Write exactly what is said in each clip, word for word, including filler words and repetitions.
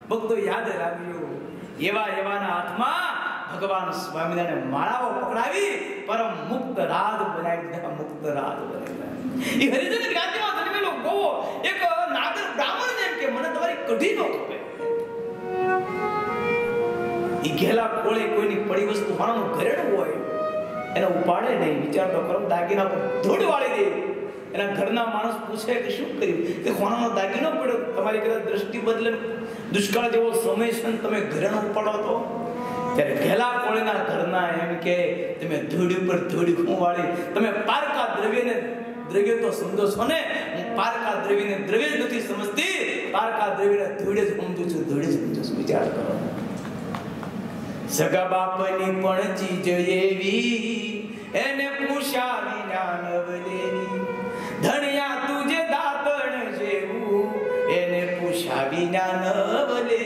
ભક્તો યાદ રાખજો એવા એવાના હાથમાં ભગવાન સ્વામિનારાયણ માળાઓ પકડાવી પરમ મુક્ત રાજ બનાવી દીધા મુક્ત રાજ બનાવી એ હરિજન જ્ઞાતિમાં જન્મેલો ગોવો એક નાગર બ્રાહ્મણ ને કે મને તમારી કઢી નો ખપે ઈ ઘેલા કોળે કોઈની પડી વસ્તુ માણસનું ઘરેણું હોય એને ઉપાડે નહીં વિચાર તો કરો દાગીના પર ધૂળ વાળી દે એના ઘરના માણસ પૂછે કે શું કર્યું કે ખોણાનો દાગીનો પડ્યો તમારી કદાચ દ્રષ્ટિ બદલે દુષ્કાળ જેવો સમય છે તમે ઘરેણું ઉપાડો તો ત્યારે ઘેલા કોળેના ઘરના એમ કે તમે ધૂળ ઉપર ધૂળ વાળી તમે પારકા દ્રવ્યને દ્રવ્ય તો સમજો છો ને હું પારકા દ્રવ્યને દ્રવ્ય જ નથી સમજતી પારકા દ્રવ્યને ધૂળ જ સમજુ છું ધૂળ જ સમજુ છું વિચાર કરો સગા બાપની પણ ચીજ એવી એને પૂછા વિના નવલેવી ધણિયા તુજે દાતણ જેવું એને પૂછા વિના નવલે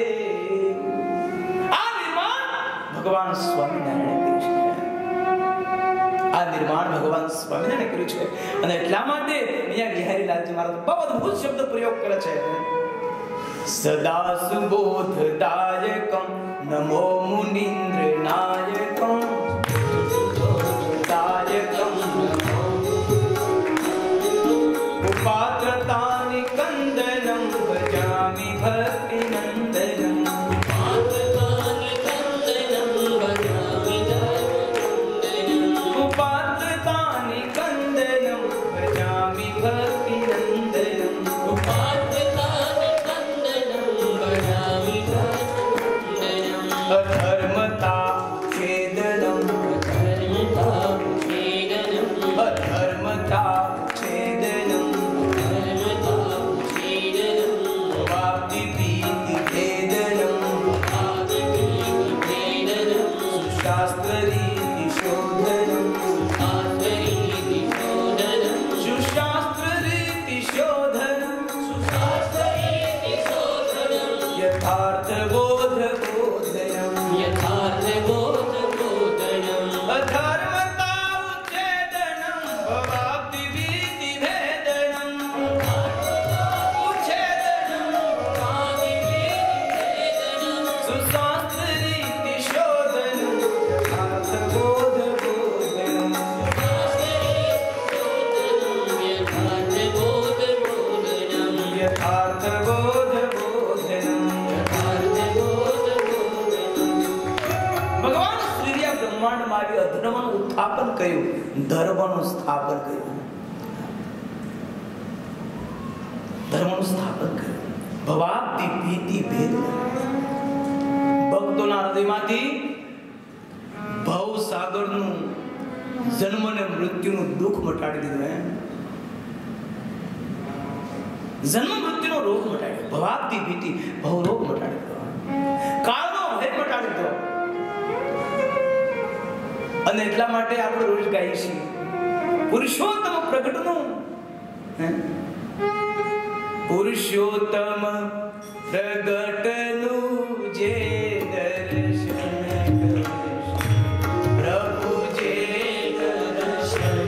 આ નિર્માણ ભગવાન સ્વામિનારાયણ કર્યું છે આ નિર્માણ ભગવાન સ્વામિનારાયણ કર્યું છે અને એટલા માટે અહીંયા બિહારી લાલજી મહારાજ બહુ અદ્ભુત શબ્દ પ્રયોગ કરે છે સદા સુબોધદાયકમ નમો મુનિન્દ્ર નાયકમ દાયકમ ઉપાત્રતાનિ કંદનમ ભજામિ ભક્તિ નંદનમ ઉપાત્રતાનિ કંદનમ ભજામિ ઉપાત્રતાનિ કંદનમ ભજામિ ભક્તિ નંદનમ ઉપાત્રતાનિ કંદનમ ભજામિ અધર્મતા છેદનમ અધર્મતા છેદનમ અધર્મતા છેદનમ અધર્મતા છેદનમ વાક્તિ પીતિ ભેદનમ વાક્તિ પીતિ ભેદનમ સુશાસ્ત્ર રીતિ શોધનમ સુશાસ્ત્ર રીતિ શોધનમ સુશાસ્ત્ર રીતિ શોધનમ સુશાસ્ત્ર રીતિ શોધનમ યથાર્થ બોધ यथार्थ बोध बोधनम अधर्मता उच्छेदनम भवाप्ति भीति भेदनम उच्छेदनम भवाप्ति भीति भेदनम सुशास्त्र रीति शोधनम यथार्थ बोध बोधनम यथार्थ बोध बोधनम यथार्थ बोध बोधनम ભગવાન શ્રીએ બ્રહ્માંડમાં આવી અધર્મનું ઉત્થાપન કર્યું ધર્મનું સ્થાપન કર્યું ધર્મનું સ્થાપન કર્યું ભવાપ્તિ ભીતિ ભેદ ભક્તોના હૃદયમાંથી ભવ સાગરનું જન્મ અને મૃત્યુનું દુઃખ મટાડી દીધું હે જન્મ મૃત્યુનો રોગ મટાડ્યો ભવાપ્તિ ભીતિ ભવ રોગ મટાડી દીધો કાળનો ભય મટાડી દીધો અને એટલા માટે આપણે રોજ ગાઈએ છીએ પુરુષોત્તમ પ્રગટનું પુરુષોત્તમ પ્રગટનું જે દર્શન પ્રભુ જે દર્શન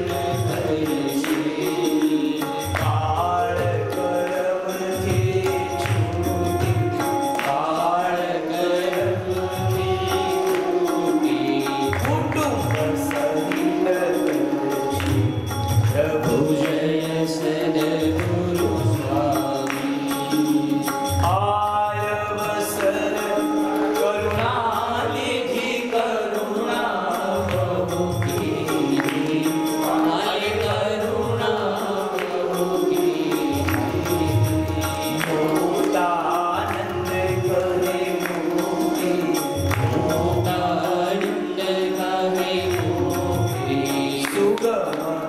કાળ કર્મથી છૂટી કાળ કર્મથી प्रभु जय सद्गुरु स्वामी आय अवसर करुणा निधि करुणा प्रभु की आय करुणा प्रभु की मोदानंद करे मुक्ति मोदानंद करे मुक्ति सुगम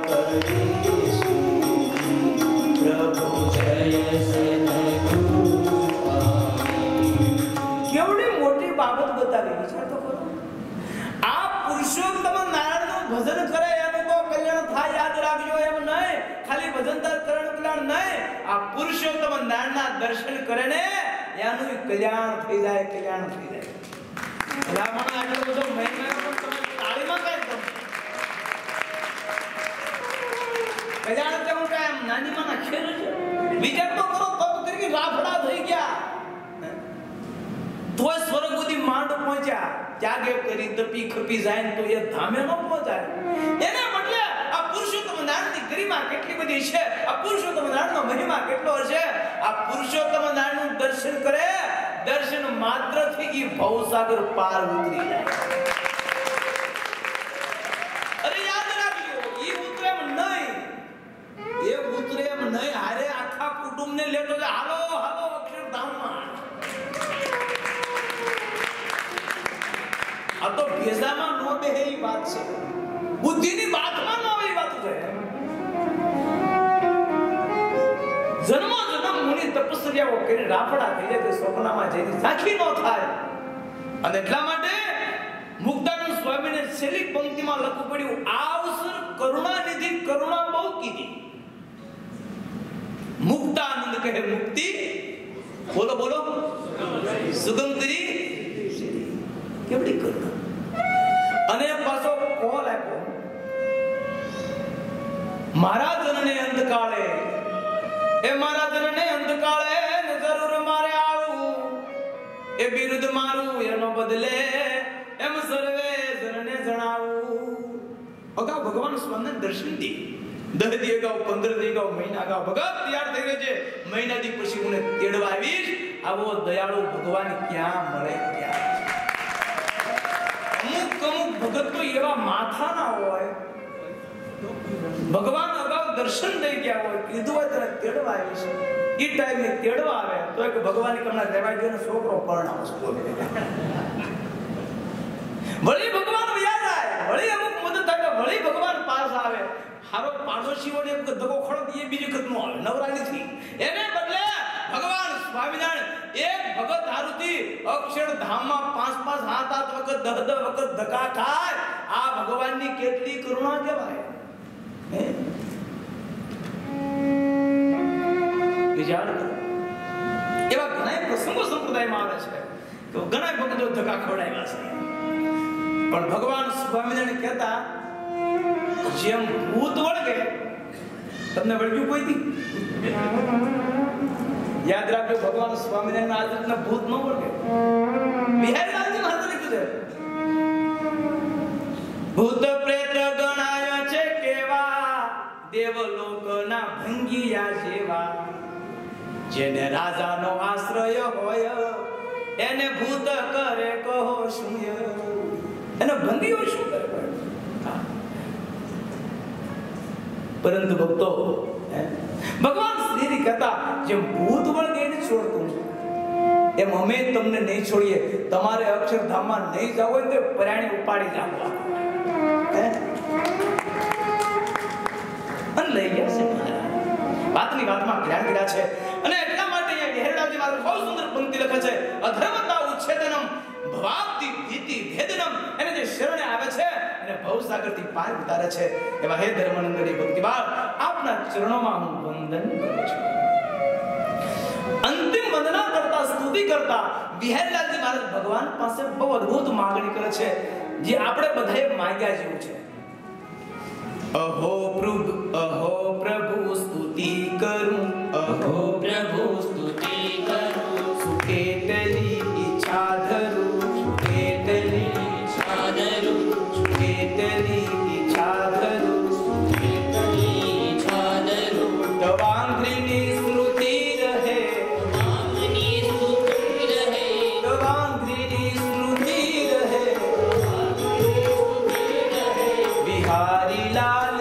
કેવડી મોટી બાબત બતાવી વિચાર તો કરો આ પુરુષોત્તમ નારાયણનું ભજન કરે એનું તો કલ્યાણ થાય યાદ રાખજો એમ નહીં ખાલી ભજન તાર કરણ કલ્યાણ નહીં આ પુરુષોત્તમ નારાયણના દર્શન કરે ને એનું કલ્યાણ થઈ જાય કલ્યાણ થઈ જાય ભલામણ આટલો બધો મહિમા પણ તમે તાળીમાં કાઈ કરો કલ્યાણ તો હું કામ નાની માં ખેલ છે વિચાર તો કરો તો કરી રાફડા થઈ ગયા તોય સ્વર્ગ સુધી માંડ પહોંચ્યા, ત્યાગે કરી તપી ખપી જાય ને તો એ ધામે ન પહોંચાય. એના બદલે આ પુરુષોત્તમ નારાયણની ગરિમા કેટલી બધી છે, આ પુરુષોત્તમ નારાયણનો મહિમા કેટલો છે. આ પુરુષોત્તમ નારાયણનું દર્શન કરે, દર્શન માત્રથી ઈ ભવસાગર પાર ઉતરી જાય. અરે યાદ રાખજો, ઈ ઉતરે એમ નહીં, એ ઉતરે એમ નહીં, હારે આખા કુટુંબને લેતો જાય, હાલો હાલો અક્ષરધામમાં. આ તો ભેજામાં નો બેહે ઈ વાત છે, બુદ્ધિની બાતમાં નો આવે ઈ વાત છે. જન્મો જન્મ મુનિ તપસ્યાઓ કરી રાફડા થઈ જાય તો સ્વપ્નમાં જઈને સાખી નો થાય. અને એટલા માટે મુક્તાનંદ સ્વામીને છેલ્લી પંક્તિમાં લખવું પડ્યું, આવસર કરુણાનિધિ કરુણા બહુ કીધી. મુક્તાનંદ કહે મુક્તિ, બોલો બોલો, સુગંધરી કેવડી કરુણા. અને પાછો કોલ આપ્યો, મારા જનને અંધકાળે, એ મારા જનને અંધકાળે જરૂર મારે આવું, એ બિરુદ મારું એનો બદલે એમ સર્વે જનને જણાવું. અગાઉ ભગવાન સ્વામિનારાયણ દર્શન દી, દસ દી અગાઉ, પંદર દી અગાઉ, મહિના અગાઉ ભગત તૈયાર થઈ ગયો છે, મહિના દી પછી હું તેડવા આવીશ. આવો દયાળુ ભગવાન ક્યાં મળે ક્યાં. અમુક અમુક ભગત તો એવા માથા ના હોય, ભગવાન અગાઉ દર્શન દઈ ગયા હોય, કીધું હોય તને તેડવા આવીશ, ઈ ટાઈમે તેડવા આવે તો એક ભગવાન કમણા રહેવા ગયો ને છોકરો પરણાવશે. વળી ભગવાન વ્યા જાય, વળી અમુક મદદ થાય, વળી ભગવાન પાસ આવે. હારો પાડોશીઓને એક ધક્કો ખડો એ બીજી વખત નો આવે, નવરા નથી. એને બદલે ભગવાન સ્વામિનારાયણ એક ભગત હારુથી અક્ષરધામમાં પાંચ પાંચ હાથ હાથ વખત દહ દહ વખત ધક્કા ખાય. આ ભગવાનની કેટલી કરુણા કહેવાય. વિચાર કરો, એવા ઘણા પ્રસંગો સંપ્રદાયમાં આવે છે કે ઘણા ભક્તો ધક્કા ખવડાવ્યા છે, પણ ભગવાન સ્વામિનારાયણ કહેતા, જેમ ભૂત વળગે, તમને વળગ્યું કોઈ દી? યાદ રાખજો, ભગવાન સ્વામિનારાયણ આ રીતના ભૂત ન વળગે. બિહારીલાલજી મહારાજે લખ્યું છે, ભૂત પ્રેત ગણાય છે કેવા, દેવલોકના ભંગિયા જેવા, જેને રાજાનો આશ્રય હોય એને ભૂત કરે કહો શું. એને ભંગીઓ શું કરે? પરંતુ ભક્તો, ભગવાન શ્રી કહેતા, જેમ ભૂત વળગે એને છોડતું એમ અમે તમને નહીં છોડીએ. તમારે અક્ષરધામમાં નહીં જવું હોય તો પરાણી ઉપાડી લાવવા અને લઈ ગયા છે. વાતની વાતમાં જ્ઞાન કર્યા છે. અને એટલા માટે અહીંયા વિહરણાજી મહારાજ બહુ સુંદર પંક્તિ લખે છે, અધર્મતા ઉચ્છેદનમ ભવાપ્તિ ભીતિ ભેદનમ. એને જે શરણે આવે છે એને ભવસાગરથી પાર ઉતારે છે. એવા હે ધર્મનંદની ભક્તિભાવ, આપના ચરણોમાં હું વંદન કરું છું. અંતિમ વંદના કરતા, સ્તુતિ કરતા વિહરલાલજી મહારાજ ભગવાન પાસે બહુ અદ્ભુત માંગણી કરે છે, જે આપણે બધાએ માંગ્યા જેવું છે. અહો પ્રભુ, અહો પ્રભુ સ્તુતિ કરું, અહો પ્રભુ સ્તુતિ કરું, સુકેતલી ઈચ્છા ધરું, સુકેતલી ઈચ્છા ધરું, સુકેતલી ઈચ્છા ધરું, સુકેતલી ઈચ્છા ધરું. તવાંગ્રીની સ્મૃતિ રહે, તવાંગ્રીની સ્મૃતિ રહે, તવાંગ્રીની સ્મૃતિ રહે, બિહારી લાલ